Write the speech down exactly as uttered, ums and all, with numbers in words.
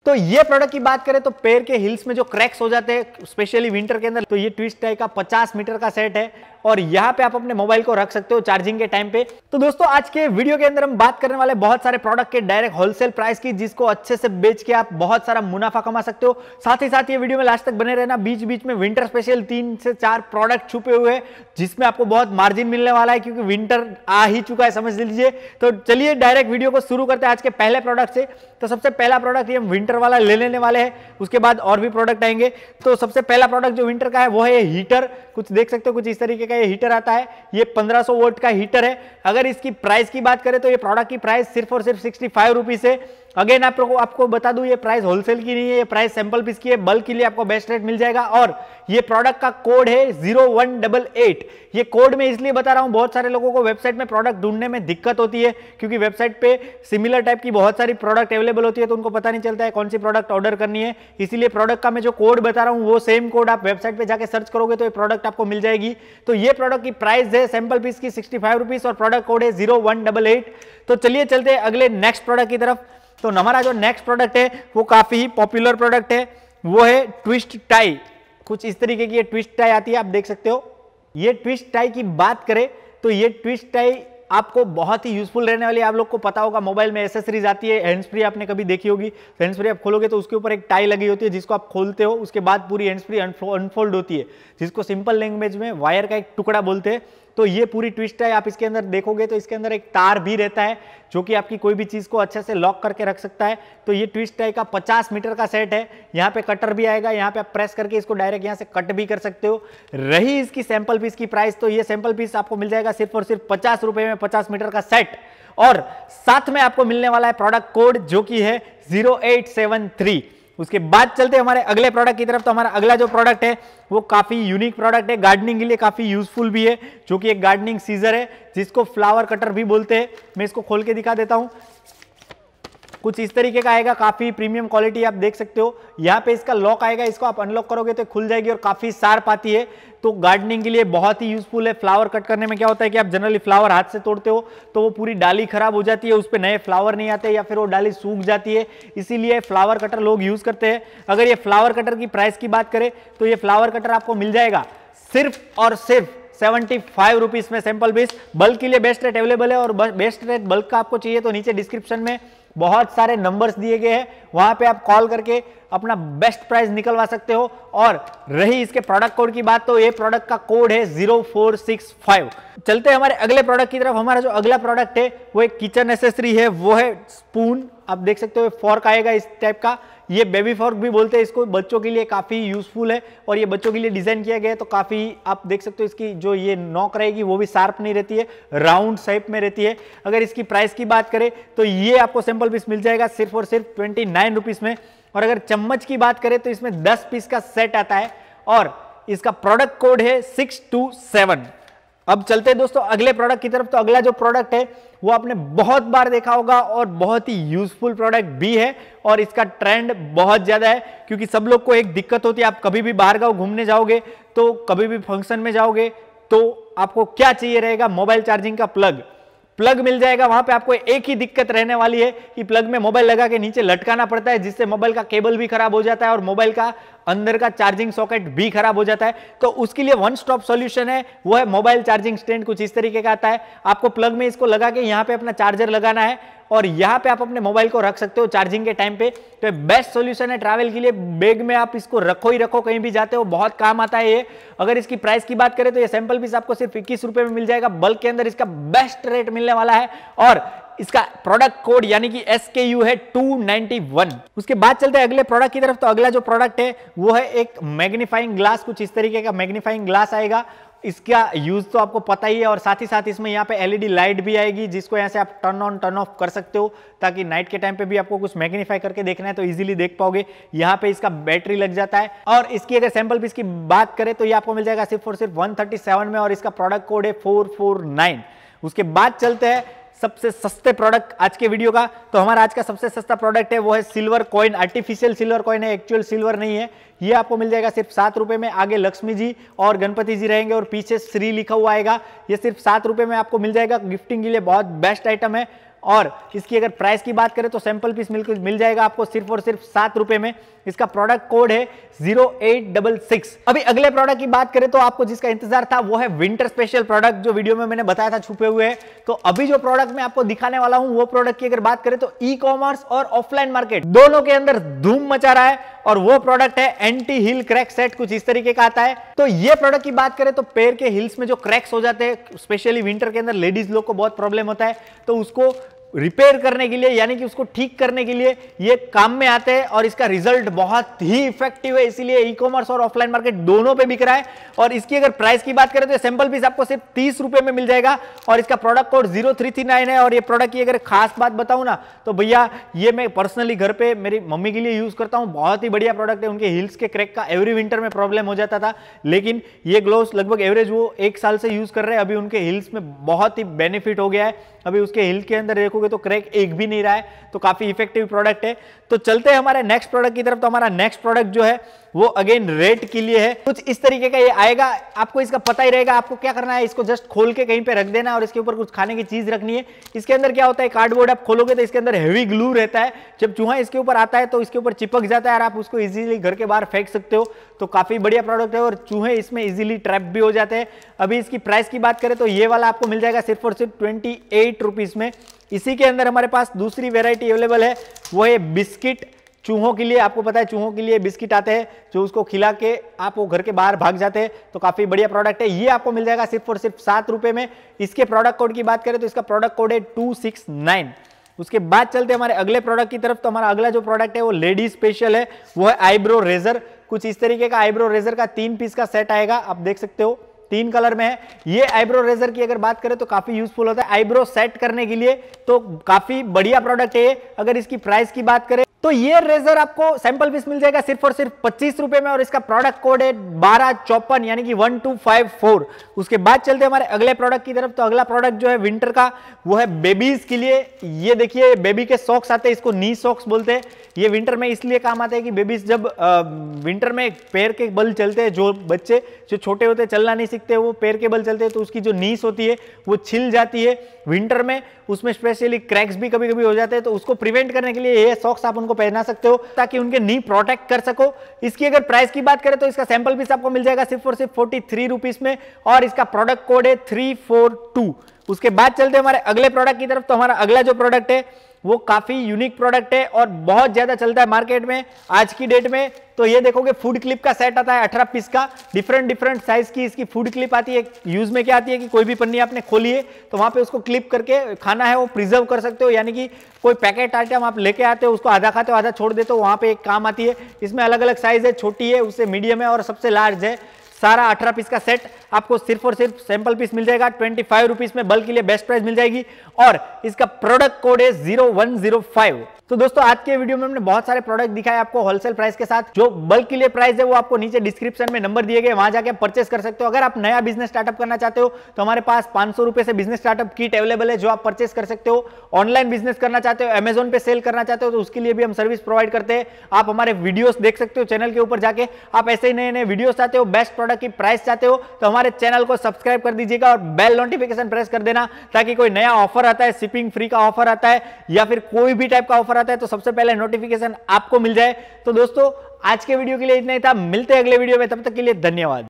तो ये प्रोडक्ट की बात करें तो पैर के हिल्स में जो क्रैक्स हो जाते हैं स्पेशली विंटर के अंदर, तो ये ट्विस्ट टाई का पचास मीटर का सेट है और यहाँ पे आप अपने मोबाइल को रख सकते हो चार्जिंग के टाइम पे। तो दोस्तों आज के वीडियो के अंदर हम बात करने वाले बहुत सारे प्रोडक्ट के डायरेक्ट होलसेल प्राइस की, जिसको अच्छे से बेच के आप बहुत सारा मुनाफा कमा सकते हो। साथ ही साथ ये वीडियो में लास्ट तक बने रहना, बीच बीच में विंटर स्पेशल तीन से चार प्रोडक्ट छुपे हुए हैं जिसमें आपको बहुत मार्जिन मिलने वाला है क्योंकि विंटर आ ही चुका है, समझ लीजिए। तो चलिए डायरेक्ट वीडियो को शुरू करते हैं आज के पहले प्रोडक्ट से। तो सबसे पहला प्रोडक्ट ये विंटर वाला ले लेने वाले हैं, उसके बाद और भी प्रोडक्ट आएंगे। तो सबसे पहला प्रोडक्ट जो विंटर का है वो है हीटर। कुछ देख सकते हो, कुछ इस तरीके का ये हीटर आता है। ये पंद्रह सौ वोल्ट का हीटर है। अगर इसकी प्राइस की बात करें तो ये प्रोडक्ट की प्राइस सिर्फ और सिर्फ सिक्सटी फाइव रुपीज है। अगेन आपको आपको बता दूं ये प्राइस होलसेल की नहीं है, ये प्राइस सैंपल पीस की है। बल्क के लिए आपको बेस्ट रेट मिल जाएगा और ये प्रोडक्ट का कोड है जीरो वन डबल एट। ये कोड मैं इसलिए बता रहा हूं, बहुत सारे लोगों को वेबसाइट में प्रोडक्ट ढूंढने में दिक्कत होती है क्योंकि वेबसाइट पे सिमिलर टाइप की बहुत सारी प्रोडक्ट अवेलेबल होती है, तो उनको पता नहीं चलता है कौन सी प्रोडक्ट ऑर्डर करनी है। इसीलिए प्रोडक्ट का मैं जो कोड बता रहा हूं वो सेम कोड आप वेबसाइट पे जाके सर्च करोगे तो ये प्रोडक्ट आपको मिल जाएगी। तो ये प्रोडक्ट की प्राइस है सैंपल पीस की सिक्सटी फाइव रुपीज और प्रोडक्ट कोड है जीरो वन डबल एट। तो चलिए चलते हैं अगले नेक्स्ट प्रोडक्ट की तरफ। तो हमारा जो नेक्स्ट प्रोडक्ट है वो काफी ही पॉपुलर प्रोडक्ट है, वो है ट्विस्ट टाई। कुछ इस तरीके की ये ट्विस्ट टाई आती है, आप देख सकते हो। ये ट्विस्ट टाई की बात करें तो ये ट्विस्ट टाई आपको बहुत ही यूजफुल रहने वाली है। आप लोग को पता होगा मोबाइल में एसेसरीज आती है, हैंड्स फ्री आपने कभी देखी होगी। हैंड्स फ्री आप खोलोगे तो उसके ऊपर एक टाई लगी होती है जिसको आप खोलते हो, उसके बाद पूरी हैंड्स फ्री अनफोल्ड होती है, जिसको सिंपल लैंग्वेज में वायर का एक टुकड़ा बोलते हैं। तो ये पूरी ट्विस्ट है, आप इसके अंदर देखोगे तो इसके अंदर एक तार भी रहता है जो कि आपकी कोई भी चीज को अच्छे से लॉक करके रख सकता है। तो ये ट्विस्ट टाई का पचास मीटर का सेट है। यहाँ पे कटर भी आएगा, यहाँ पे आप प्रेस करके इसको डायरेक्ट यहाँ से कट भी कर सकते हो। रही इसकी सैंपल पीस की प्राइस, तो ये सैंपल पीस आपको मिल जाएगा सिर्फ और सिर्फ पचास रुपए में, पचास मीटर का सेट। और साथ में आपको मिलने वाला है प्रोडक्ट कोड जो कि है जीरो एट सेवन थ्री। उसके बाद चलते हैं हमारे अगले प्रोडक्ट की तरफ। तो हमारा अगला जो प्रोडक्ट है वो काफी यूनिक प्रोडक्ट है, गार्डनिंग के लिए काफी यूजफुल भी है, जो कि एक गार्डनिंग सीजर है जिसको फ्लावर कटर भी बोलते हैं। मैं इसको खोल के दिखा देता हूं। कुछ इस तरीके का आएगा, काफी प्रीमियम क्वालिटी आप देख सकते हो। यहाँ पे इसका लॉक आएगा, इसको आप अनलॉक करोगे तो खुल जाएगी और काफी शार्प आती है। तो गार्डनिंग के लिए बहुत ही यूजफुल है। फ्लावर कट करने में क्या होता है कि आप जनरली फ्लावर हाथ से तोड़ते हो तो वो पूरी डाली खराब हो जाती है, उस पर नए फ्लावर नहीं आते या फिर वो डाली सूख जाती है, इसीलिए फ्लावर कटर लोग यूज करते हैं। अगर ये फ्लावर कटर की प्राइस की बात करें तो ये फ्लावर कटर आपको मिल जाएगा सिर्फ और सिर्फ सेवेंटी फाइव रुपीज में सैंपल पीस। बल्क के लिए बेस्ट रेट अवेलेबल है और बेस्ट रेट बल्क का आपको चाहिए तो नीचे डिस्क्रिप्शन में बहुत सारे नंबर्स दिए गए हैं, वहां पे आप कॉल करके अपना बेस्ट प्राइस निकलवा सकते हो। और रही इसके प्रोडक्ट कोड की बात, तो ये प्रोडक्ट का कोड है जीरो फोर सिक्स फाइव। चलते हैं हमारे अगले प्रोडक्ट की तरफ। हमारा जो अगला प्रोडक्ट है वो एक किचन एसेसरी है, वो है स्पून। आप देख सकते हो फॉर्क आएगा इस टाइप का, ये बेबी फॉर्क भी बोलते हैं इसको। बच्चों के लिए काफी यूजफुल है और ये बच्चों के लिए डिजाइन किया गया है। तो काफी आप देख सकते हो इसकी जो ये नॉक रहेगी वो भी शार्प नहीं रहती है, राउंड शेप में रहती है। अगर इसकी प्राइस की बात करें तो ये आपको सैंपल पीस मिल जाएगा सिर्फ और सिर्फ ट्वेंटी नाइन रुपीज में। और अगर चम्मच की बात करें तो इसमें दस पीस का सेट आता है और इसका प्रोडक्ट कोड है सिक्स टू सेवन। अब चलते हैं दोस्तों अगले प्रोडक्ट की तरफ। तो अगला जो प्रोडक्ट है वो आपने बहुत बार देखा होगा और बहुत ही यूजफुल प्रोडक्ट भी है और इसका ट्रेंड बहुत ज्यादा है क्योंकि सब लोग को एक दिक्कत होती है, आप कभी भी बाहर गांव घूमने जाओगे तो कभी भी फंक्शन में जाओगे तो आपको क्या चाहिए रहेगा, मोबाइल चार्जिंग का प्लग। प्लग मिल जाएगा, वहां पे आपको एक ही दिक्कत रहने वाली है कि प्लग में मोबाइल लगा के नीचे लटकाना पड़ता है, जिससे मोबाइल का केबल भी खराब हो जाता है और मोबाइल का अंदर का चार्जिंग सॉकेट भी खराब हो जाता है। तो उसके लिए वन स्टॉप सॉल्यूशन है, वो है मोबाइल चार्जिंग स्टैंड। कुछ इस तरीके का आता है, आपको प्लग में इसको लगा के यहाँ पे अपना चार्जर लगाना है और यहाँ पे आप अपने मोबाइल को रख सकते हो चार्जिंग के टाइम पे। तो बेस्ट सॉल्यूशन है ट्रैवल के लिए, बैग में आप इसको रखो ही रखो, कहीं भी जाते हो बहुत काम आता है ये। अगर इसकी प्राइस की बात करें तो ये सैंपल पीस आपको सिर्फ इक्कीस रुपए में मिल जाएगा। बल्क के अंदर इसका बेस्ट रेट मिलने वाला है और इसका प्रोडक्ट कोड यानी कि एस के यू है टू नाइंटी वन। उसके बाद चलते हैं अगले प्रोडक्ट की तरफ। तो अगला जो प्रोडक्ट है वो है एक मैग्नीफाइंग ग्लास। कुछ इस तरीके का मैग्नीफाइंग ग्लास आएगा, इसका यूज तो आपको पता ही है। और साथ ही साथ इसमें यहाँ पे एलईडी लाइट भी आएगी जिसको यहाँ से आप टर्न ऑन टर्न ऑफ कर सकते हो, ताकि नाइट के टाइम पे भी आपको कुछ मैग्नीफाई करके देखना है तो इजीली देख पाओगे। यहाँ पे इसका बैटरी लग जाता है और इसकी अगर सैंपल पीस की बात करें तो ये आपको मिल जाएगा सिर्फ और सिर्फ वन थर्टी सेवन में और इसका प्रोडक्ट कोड है फोर फोर नाइन। उसके बाद चलते हैं सबसे सस्ते प्रोडक्ट आज के वीडियो का। तो हमारा आज का सबसे सस्ता प्रोडक्ट है वो है silver coin. Artificial silver coin है, एक्चुअल सिल्वर नहीं है। ये आपको मिल जाएगा सिर्फ सात रुपए में। आगे लक्ष्मी जी और गणपति जी रहेंगे और पीछे श्री लिखा हुआ आएगा। ये सिर्फ सात रुपए में आपको मिल जाएगा। गिफ्टिंग के लिए बहुत बेस्ट आइटम है और इसकी अगर प्राइस की बात करें तो सैंपल पीस मिल मिल जाएगा आपको सिर्फ और सिर्फ सात रुपए में। इसका प्रोडक्ट कोड है जीरो एट सिक्स सिक्स। अभी अगले प्रोडक्ट की बात करें तो आपको जिसका इंतजार था वो है विंटर स्पेशल प्रोडक्ट, जो वीडियो में मैंने बताया था छुपे हुए हैं। तो अभी जो प्रोडक्ट मैं आपको दिखाने वाला हूं वो प्रोडक्ट की अगर बात करें तो ई कॉमर्स और ऑफलाइन मार्केट दोनों के अंदर धूम मचा रहा है, और वो प्रोडक्ट है एंटी हिल क्रैक सेट। कुछ इस तरीके का आता है। तो ये प्रोडक्ट की बात करें तो पैर के हिल्स में जो क्रैक्स हो जाते हैं, स्पेशली विंटर के अंदर लेडीज लोग को बहुत प्रॉब्लम होता है, तो उसको रिपेयर करने के लिए यानी कि उसको ठीक करने के लिए ये काम में आते हैं, और इसका रिजल्ट बहुत ही इफेक्टिव है। इसीलिए ई कॉमर्स और ऑफलाइन मार्केट दोनों पे बिक रहा है। और इसकी अगर प्राइस की बात करें तो सैंपल पीस आपको सिर्फ तीस रुपए में मिल जाएगा, और इसका product code zero three three nine है। और ये प्रोडक्ट की अगर खास बात बताऊं ना तो भैया ये मैं पर्सनली घर पे मेरी मम्मी के लिए यूज करता हूं। बहुत ही बढ़िया प्रोडक्ट है। उनके हिल्स के क्रैक का एवरी विंटर में प्रॉब्लम हो जाता था, लेकिन ये ग्लोव्स लगभग एवरेज वो एक साल से यूज कर रहे हैं। अभी उनके हिल्स में बहुत ही बेनिफिट हो गया है। अभी उसके हिल के अंदर देखोगे तो क्रैक एक भी नहीं रहा है, तो काफी इफेक्टिव प्रोडक्ट है। तो चलते हैं हमारे नेक्स्ट प्रोडक्ट की तरफ। तो हमारा नेक्स्ट प्रोडक्ट जो है वो अगेन रेट के लिए है। कुछ इस तरीके का ये आएगा, आपको इसका पता ही रहेगा। आपको क्या करना है, इसको जस्ट खोल के कहीं पे रख देना और इसके ऊपर कुछ खाने की चीज रखनी है। इसके अंदर क्या होता है, कार्डबोर्ड आप खोलोगे तो इसके अंदर हेवी ग्लू रहता है। जब चूहा इसके ऊपर आता है तो इसके ऊपर चिपक जाता है और आप उसको इजीली घर के बाहर फेंक सकते हो। तो काफी बढ़िया प्रोडक्ट है, और चूहे इसमें इजीली ट्रैप भी हो जाते हैं। अभी इसकी प्राइस की बात करें तो ये वाला आपको मिल जाएगा सिर्फ और सिर्फ ट्वेंटी एट रुपीज में। इसी के अंदर हमारे पास दूसरी वेराइटी अवेलेबल है, वो है बिस्किट। चूहों के लिए, आपको पता है चूहों के लिए बिस्किट आते हैं जो उसको खिला के आप वो घर के बाहर भाग जाते हैं। तो काफी बढ़िया प्रोडक्ट है। ये आपको मिल जाएगा सिर्फ और सिर्फ सात रुपए में। इसके प्रोडक्ट कोड की बात करें तो इसका प्रोडक्ट कोड है टू सिक्स नाइन। उसके बाद चलते हमारे अगले प्रोडक्ट की तरफ। तो हमारा अगला जो प्रोडक्ट है वो लेडीज स्पेशल है, वो है आईब्रो रेजर। कुछ इस तरीके का आईब्रो रेजर का तीन पीस का सेट आएगा, आप देख सकते हो तीन कलर में है। ये आईब्रो रेजर की अगर बात करें तो काफी यूजफुल होता है आईब्रो सेट करने के लिए, तो काफी बढ़िया प्रोडक्ट है। अगर इसकी प्राइस की बात करें तो ये रेजर आपको सैंपल पीस मिल जाएगा सिर्फ और सिर्फ पच्चीस रुपए में, और इसका प्रोडक्ट कोड है बारह चौपन यानी कि वन टू फाइव फोर। उसके बाद चलते हमारे अगले प्रोडक्ट की तरफ। तो अगला प्रोडक्ट जो है विंटर का वो है बेबीज के लिए। ये देखिए बेबी के सॉक्स आते हैं, इसको नी सॉक्स बोलते हैं। ये विंटर में इसलिए काम आते हैं कि बेबीज जब आ, विंटर में पैर के बल चलते हैं, जो बच्चे जो छोटे होते हैं चलना नहीं सीखते, वो पैर के बल चलते हैं तो उसकी जो नीस होती है वो छिल जाती है विंटर में। उसमें स्पेशली क्रैक्स भी कभी कभी हो जाते हैं, तो उसको प्रिवेंट करने के लिए ये सॉक्स आप उनको पहना सकते हो ताकि उनके नी प्रोटेक्ट कर सको। इसकी अगर प्राइस की बात करें तो इसका सैंपल पीस आपको मिल जाएगा सिर्फ और सिर्फ फोर्टी थ्री रुपीज में, और इसका प्रोडक्ट कोड है थ्री फोर टू। उसके बाद चलते हमारे अगले प्रोडक्ट की तरफ। तो हमारा अगला जो प्रोडक्ट है वो काफी यूनिक प्रोडक्ट है और बहुत ज्यादा चलता है मार्केट में आज की डेट में। तो ये देखोगे फूड क्लिप का सेट आता है अठारह पीस का, डिफरेंट डिफरेंट साइज की इसकी फूड क्लिप आती है। यूज में क्या आती है कि कोई भी पन्नी आपने खोली है तो वहां पे उसको क्लिप करके खाना है वो प्रिजर्व कर सकते हो, यानी कि कोई पैकेट आइटम आप लेके आते हो उसको आधा खाते हो आधा छोड़ देते हो, वहां पे एक काम आती है। इसमें अलग अलग साइज है, छोटी है, उससे मीडियम है और सबसे लार्ज है। सारा अठारह पीस का सेट आपको सिर्फ और सिर्फ सैंपल पीस मिल जाएगा ट्वेंटी फाइव रुपीज में, बल्क के लिए बेस्ट प्राइस मिल जाएगी, और इसका प्रोडक्ट कोड है जीरो वन जीरो फाइव। तो दोस्तों आज के वीडियो में हमने बहुत सारे प्रोडक्ट दिखाए आपको होलसेल प्राइस के साथ। जो बल्क के लिए प्राइस है वो आपको नीचे डिस्क्रिप्शन में नंबर दिए गए, वहां जाके परचेस कर सकते हो। अगर आप नया बिजनेस स्टार्टअप करना चाहते हो तो हमारे पास पांच सौ रुपए से बिजनेस स्टार्टअप किट अवेलेबल है जो आप परचेस कर सकते हो। ऑनलाइन बिजनेस करना चाहते हो, अमेजोन पे सेल करना चाहते हो तो उसके लिए भी हम सर्विस प्रोवाइड करते हैं। आप हमारे वीडियोस देख सकते हो चैनल के ऊपर जाके। आप ऐसे ही नए नए वीडियोस चाहते हो, बेस्ट प्रोडक्ट की प्राइस चाहते हो तो हमारे चैनल को सब्सक्राइब कर दीजिएगा और बेल नोटिफिकेशन प्रेस कर देना, ताकि कोई नया ऑफर आता है, शिपिंग फ्री का ऑफर आता है या फिर कोई भी टाइप का ऑफर आता है तो सबसे पहले नोटिफिकेशन आपको मिल जाए। तो दोस्तों आज के वीडियो के लिए इतना ही था, मिलते हैं अगले वीडियो में, तब तक के लिए धन्यवाद।